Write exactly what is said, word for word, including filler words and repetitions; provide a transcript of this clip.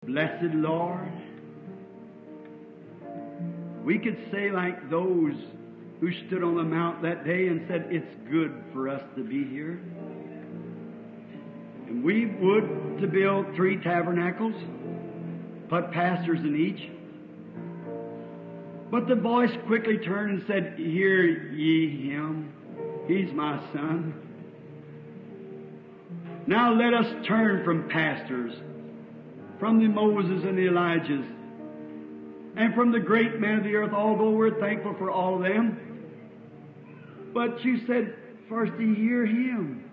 Blessed Lord, we could say like those who stood on the mount that day and said, it's good for us to be here. And we would to build three tabernacles, put pastors in each. But the voice quickly turned and said, hear ye him. He's my son. Now let us turn from pastors, from the Moses and the Elijahs, and from the great men of the earth, although we're thankful for all of them. But you said, first to hear him.